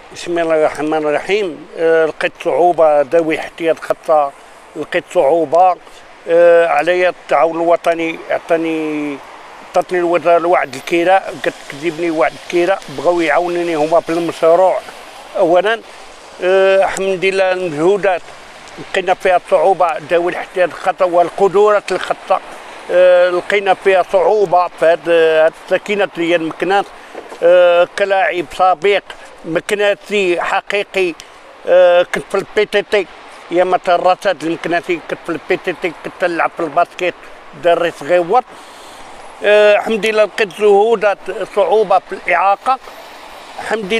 بسم الله الرحمن الرحيم. لقيت صعوبة ذوي احتياج خاصة. لقيت صعوبة علي التعاون الوطني عطاتني الوزارة الوعد الكيرة، قد كذبني وعد الكيرة، بغاو يعاونوني هما في المشروع. أولا الحمد لله المجهودات لقينا فيها صعوبة ذوي الاحتياج الخاصة والقدرات الخاصة، لقينا فيها صعوبة في هاد السكينة ديال المكناس. كلاعب سابق مكناسي حقيقي، كنت في البي تي تي ياما الرصاد المكناسي، كنت في البي تي تي، كنت نلعب في الباسكيت دري صغيور. الحمد لله لقيت جهودات صعوبة في الإعاقة. الحمد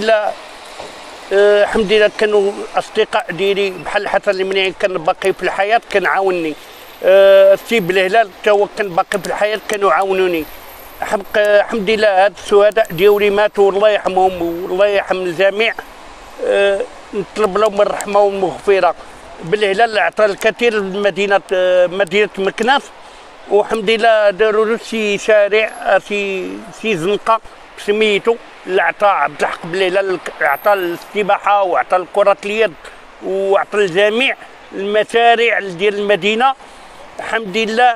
لله كانوا أصدقاء ديالي بحال حسن المنيعي كان باقي في الحياة كان عاونني، السي بالهلال تا هو كان باقي في الحياة كانوا عاونوني. الحمد لله هاد الشهداء ديالي ماتوا الله يرحمهم والله يرحم الجميع. نطلب لهم الرحمة والمغفرة. بالهلال عطى الكثير لمدينة مكناس، والحمد لله داروا له شي شارع شي زنقة بسميتو اللي عطى عبد الحق بالهلال، عطى السباحة وعطى كرة اليد وعطى الجميع المشاريع ديال المدينة. الحمد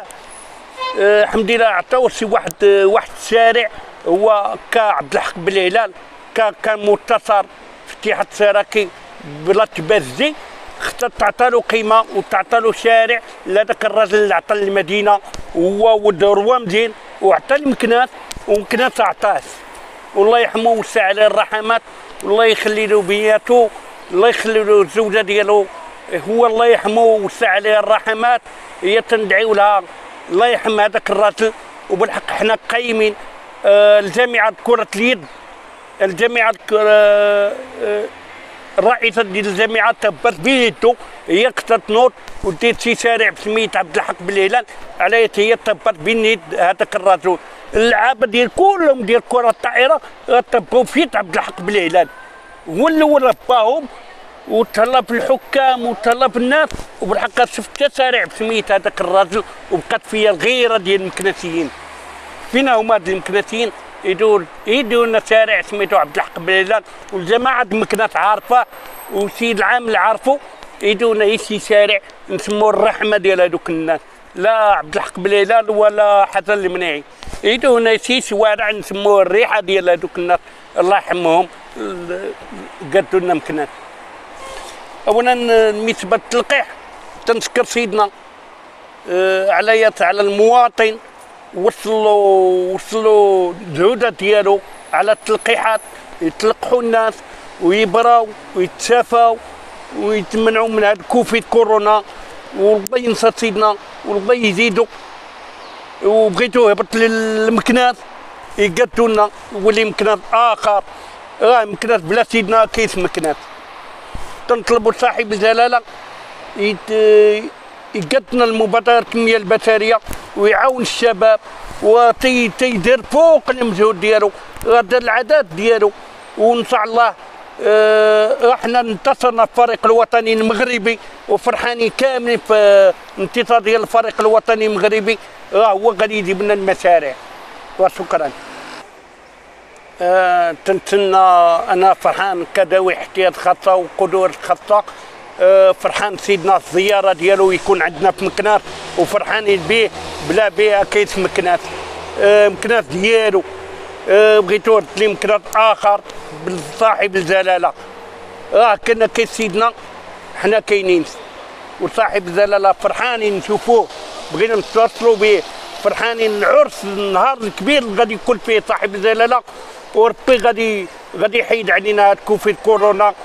لله عطاو شي واحد الشارع هو كعبد الحق بالهلال كان متصل في اتحاد السراكي بلا تبازي، خصها تعطالو قيمه وتعطالو شارع لهذاك الراجل اللي عطى المدينه، هو وداروا مزيان وعطى المكناس ومكناس عطاه. والله يرحمه ويوسع عليه الرحمات والله يخلي له بياتو، الله يخلي له الزوجه ديالو، هو الله يرحمه ويوسع عليه الرحمات. هي تندعيو لها الله يرحم هذاك الراجل. وبالحق حنا قايمين الجامعه كره اليد، الجامعه الرئيسه ديال الجامعه تبت بيدو هي قصت نوض وديت شي شارع بسميت عبد الحق بالهلال على هي تبت بين يد هذاك الرجل. اللعابه ديال كلهم ديال كره الطائره تبوا في يد عبد الحق بالهلال، هو اللي رباهم وتهلا في الحكام وتهلا في الناس. وبالحق شفت شارع بسميت هذاك الراجل وبقات فيا الغيره ديال المكناسيين. فينا هما هاد المكناسيين يديروا لنا شارع سميتو عبد الحق بالهلال، والجماعه د مكناس عارفه والسيد العامل عارفو، يديروا لنا شي شارع نسموه الرحمه ديال هذوك الناس، لا عبد الحق بالهلال ولا حسن المنيعي، يديروا لنا شي شوارع نسموه الريحه ديال هذوك الناس الله يرحمهم قدوا لنا مكناس. اولا بالنسبه للتلقيح تنشكر سيدنا على المواطن، وصلوا الجهودات ديالو على التلقيحات، يتلقحوا الناس ويبراو ويتشافاو ويتمنعوا من هذا كوفيد كورونا. والله ينصر سيدنا والله يزيدوا. وبغيتو يهبط للمكناس يقدوا لنا ولي مكناس اخر، مكناس بلا سيدنا كيس مكناس. تنطلبوا صاحب الجلاله يقدنا المبادره التنميه البشريه ويعاون الشباب وتيدير فوق المجهود ديالو غدا العدد ديالو. وان شاء الله احنا انتصرنا في الفريق الوطني المغربي وفرحانين كاملين في انتصار ديال الفريق الوطني المغربي. هو غادي يجيب لنا المشاريع. وشكرا. تنتسنى انا فرحان كذوي احتياج خاصه وقدرات خاصه، فرحان سيدنا الزياره ديالو يكون عندنا في مكناس وفرحانين به بلا بها كيس مكناس. مكناس ديالو بغيتو لي مكناس اخر بصاحب الجلاله. كنا كيس سيدنا حنا كاينين وصاحب الجلاله فرحانين نشوفوه، بغينا نتواصلوا به، فرحانين. العرس النهار الكبير غادي يكون فيه صاحب الجلاله، وربي غادي يحيد علينا هاد كوفيد كورونا،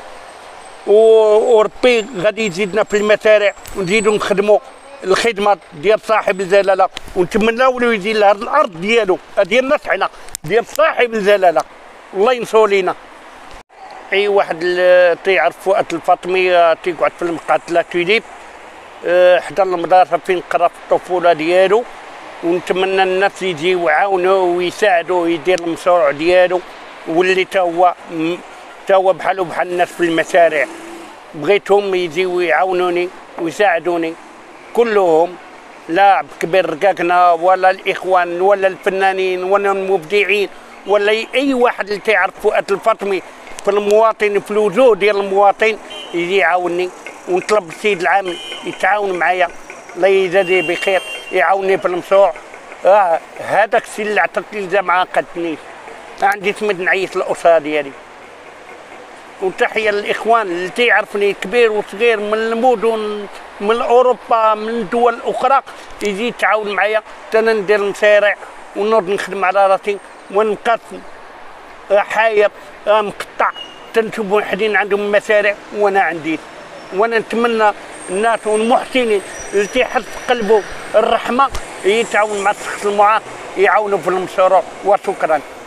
وربي غادي يزيدنا في المشاريع ونزيدو نخدموا الخدمه ديال صاحب الجلاله، ونتمناو له يزيد لهاد الارض ديالو ديالنا حنا ديال صاحب الجلاله الله ينصرو لينا. اي واحد تيعرف فؤاد الفاطمي تيقعد في المقاتله توليب حدا المدرسه فين قرا في الطفوله ديالو، ونتمنى الناس يجيو يعاونوه ويساعدوه ويدير المشروع ديالو، واللي تا هو بحالو بحال الناس في المشاريع. بغيتهم يجيو يعاونوني ويساعدوني كلهم، لا كبير رقاقنا ولا الاخوان ولا الفنانين ولا المبدعين ولا اي واحد اللي تعرف فؤاد الفاطمي في المواطن، في الوجود ديال المواطن يجي يعاونني، ونطلب السيد العام يتعاون معايا الله يجازيه بخير، يعاونني في المشروع. هذاك السي اللي عطاتني الجامعه قدنيش، عندي تمد نعيش الاسره ديالي. وتحيه للاخوان اللي تعرفني كبير وصغير من المدن، من اوروبا، من دول اخرى، يجي يتعاون معايا حتى انا ندير مشاريع ونوض نخدم على راسي ونبقى حايط مقطع، تنشوفوا حدين عندهم مشاريع وانا عندي. وانا نتمنى الناس والمحسنين اللي تيحس قلبه الرحمه يتعاون مع الشخص المعاق يعاونوا في المشروع. وشكرا.